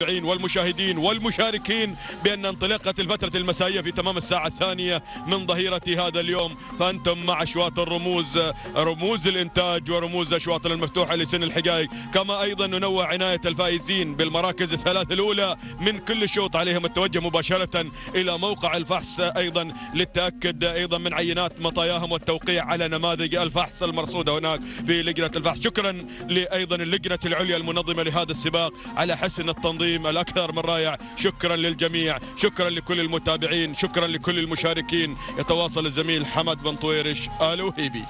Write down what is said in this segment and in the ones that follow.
والمشاهدين والمشاركين بأن انطلاقة الفترة المسائية في تمام الساعة 2 من ظهيرة هذا اليوم، فأنتم مع أشواط الرموز، رموز الإنتاج ورموز أشواط المفتوحة لسن الحقائق. كما أيضا ننوع عناية الفائزين بالمراكز الثلاث الأولى من كل شوط، عليهم التوجه مباشرة إلى موقع الفحص أيضا للتأكد أيضا من عينات مطاياهم والتوقيع على نماذج الفحص المرصودة هناك في لجنة الفحص. شكرا لأيضا اللجنة العليا المنظمة لهذا السباق على حسن التنظيم الأكثر من رائع. شكرا للجميع، شكرا لكل المتابعين، شكرا لكل المشاركين. يتواصل الزميل حمد بن طويرش آل وهيبي.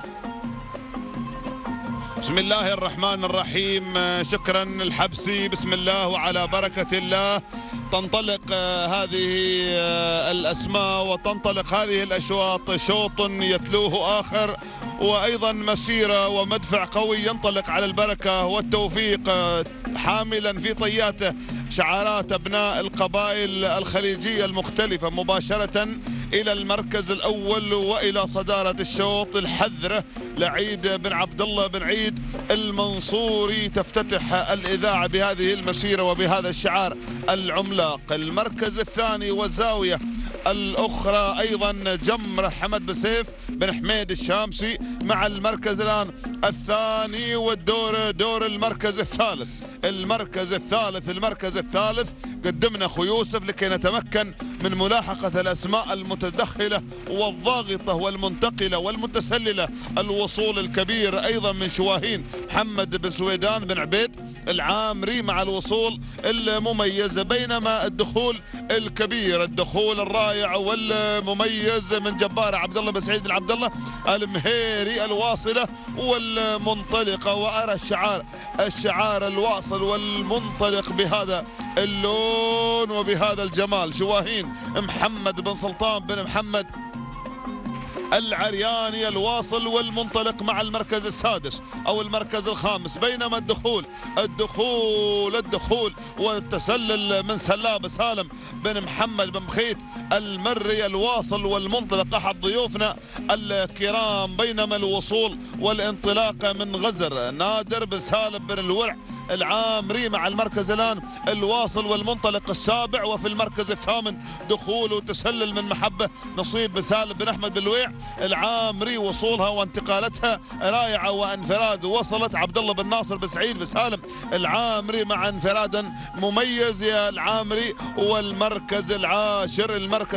بسم الله الرحمن الرحيم. شكرا الحبسي. بسم الله وعلى بركة الله تنطلق هذه الأسماء وتنطلق هذه الأشواط، شوط يتلوه آخر، وأيضا مسيرة ومدفع قوي ينطلق على البركة والتوفيق، حاملا في طياته شعارات أبناء القبائل الخليجية المختلفة، مباشرة إلى المركز الأول وإلى صدارة الشوط الحذرة لعيد بن عبد الله بن عيد المنصوري. تفتتح الإذاعة بهذه المسيرة وبهذا الشعار العملاق. المركز الثاني والزاوية الأخرى أيضا جمرة حمد بسيف بن حميد الشامسي مع المركز الآن الثاني، والدور دور المركز الثالث. المركز الثالث قدمنا أخو يوسف لكي نتمكن من ملاحقة الأسماء المتدخلة والضاغطة والمنتقلة والمتسللة. الوصول الكبير أيضا من شواهين محمد بن سويدان بن عبيد العامري مع الوصول المميز، بينما الدخول الكبير، الدخول الرائع والمميز من جبار عبد الله بن سعيد بن عبد الله المهيري الواصلة والمنطلقة. وأرى الشعار الواصل والمنطلق بهذا اللون وبهذا الجمال. شواهين محمد بن سلطان بن محمد العرياني الواصل والمنطلق مع المركز السادس أو المركز الخامس، بينما الدخول والتسلل من سلاب سالم بن محمد بن بخيت المري الواصل والمنطلق أحد ضيوفنا الكرام، بينما الوصول والانطلاق من غزر نادر بن سالم بن الورع العامري مع المركز الآن الواصل والمنطلق السابع. وفي المركز الثامن دخول وتسلل من محبة نصيب بن سالم بن أحمد بن الويع العامري، وصولها وانتقالتها رائعة وانفراد. وصلت عبد الله بن ناصر بن سعيد بن سالم العامري مع انفرادا مميز يا العامري. والمركز العاشر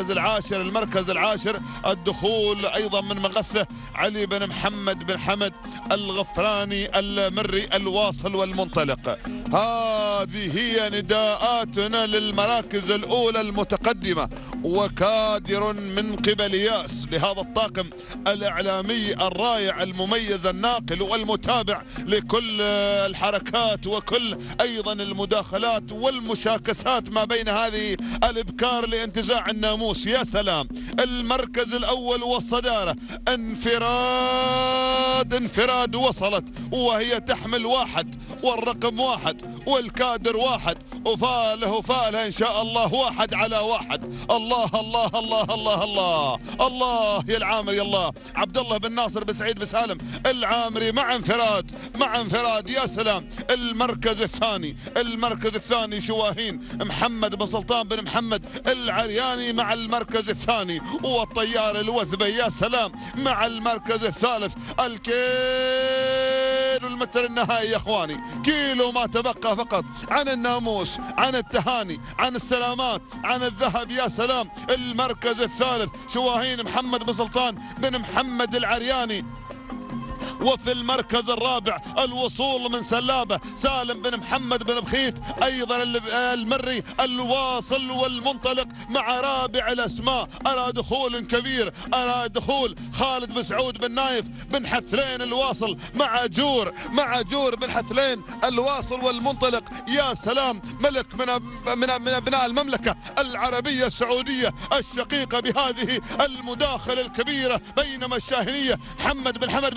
الدخول أيضا من مغثة علي بن محمد بن حمد الغفراني المري الواصل والمنطلق. هذه هي نداءاتنا للمراكز الأولى المتقدمة، وكادر من قبل ياس بهذا الطاقم الإعلامي الرائع المميز الناقل والمتابع لكل الحركات وكل أيضا المداخلات والمشاكسات ما بين هذه الإبكار لانتزاع الناموس. يا سلام، المركز الأول والصدارة انفراد وصلت، وهي تحمل واحد والرقم واحد والكادر واحد، وفاله إن شاء الله واحد على واحد. الله الله الله الله الله الله يا العامري. الله عبد الله بن ناصر بن سعيد بن سالم العامري مع انفراد. يا سلام. المركز الثاني شواهين محمد بن سلطان بن محمد العرياني مع المركز الثاني، والطيار الوثبة يا سلام مع المركز الثالث. الكيلو المتر النهائي يا اخواني، كيلو ما تبقى فقط عن الناموس، عن التهاني، عن السلامات، عن الذهب. يا سلام. المركز الثالث شواهين محمد بن سلطان بن محمد العرياني. وفي المركز الرابع الوصول من سلابة سالم بن محمد بن بخيت أيضا المري الواصل والمنطلق مع رابع الأسماء. أرى دخول كبير، أرى دخول خالد بن سعود بن نايف بن حثلين الواصل مع جور بن حثلين الواصل والمنطلق. يا سلام. ملك من أبناء المملكة العربية السعودية الشقيقة بهذه المداخلة الكبيرة، بينما الشاهنية محمد بن حمد بن سالم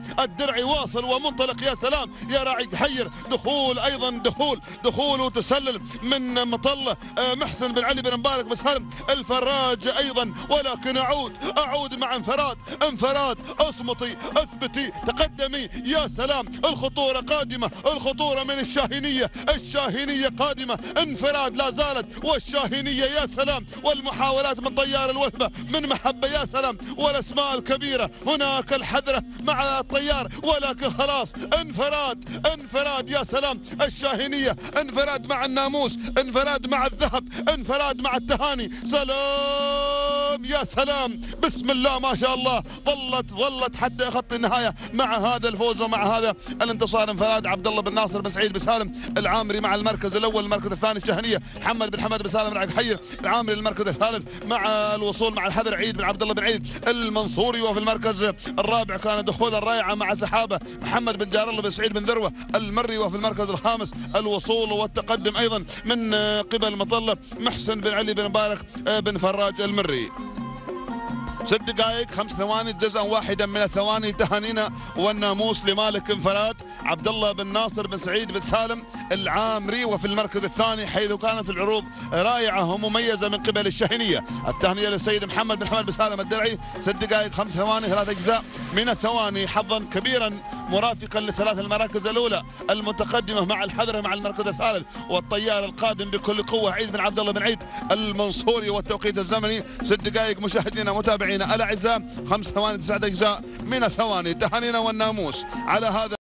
الدرعي واصل ومنطلق. يا سلام يا راعي حير. دخول ايضا دخول وتسلل من مطله محسن بن علي بن مبارك بن سالم الفراج ايضا، ولكن اعود مع انفراد اصمتي اثبتي تقدمي. يا سلام الخطوره قادمه، الخطوره من الشاهينيه قادمه. انفراد لا زالت والشاهينيه. يا سلام والمحاولات من طيار الوثبه من محبه. يا سلام والاسماء الكبيره. هناك الحذره مع الطيار، ولكن خلاص انفراد. يا سلام الشاهينيه انفراد مع الناموس، انفراد مع الذهب، انفراد مع التهاني. سلام يا سلام بسم الله ما شاء الله. ظلت حتى خط النهايه مع هذا الفوز ومع هذا الانتصار. انفراد عبد الله بن ناصر بن سعيد بن سالم العامري مع المركز الاول. المركز الثاني الشاهنيه محمد بن حمد بن سالم بن عبد حير العامري. المركز الثالث مع الوصول مع الحذر عيد بن عبد الله بن عيد المنصوري. وفي المركز الرابع كان دخول الرائعه مع سحابه محمد بن جار الله بن سعيد بن ذروه المري. وفي المركز الخامس الوصول والتقدم ايضا من قبل مطله محسن بن علي بن مبارك بن فراج المري. 6 دقائق 5 ثواني جزءا واحدا من الثواني. تهانينا والناموس لمالك انفراد عبد الله بن ناصر بن سعيد بن سالم العامري. وفي المركز الثاني حيث كانت العروض رائعه ومميزه من قبل الشاهينيه. التهنئه للسيد محمد بن حمد بن سالم الدرعي. 6 دقائق 5 ثواني 3 اجزاء من الثواني. حظا كبيرا مرافقا للثلاث المراكز الاولى المتقدمه مع الحذر مع المركز الثالث والطيار القادم بكل قوه عيد بن عبد الله بن عيد المنصوري. والتوقيت الزمني 6 دقائق مشاهدينا متابعينا الاعزاء 5 ثواني 9 اجزاء من الثواني. تهانينا والناموس على هذا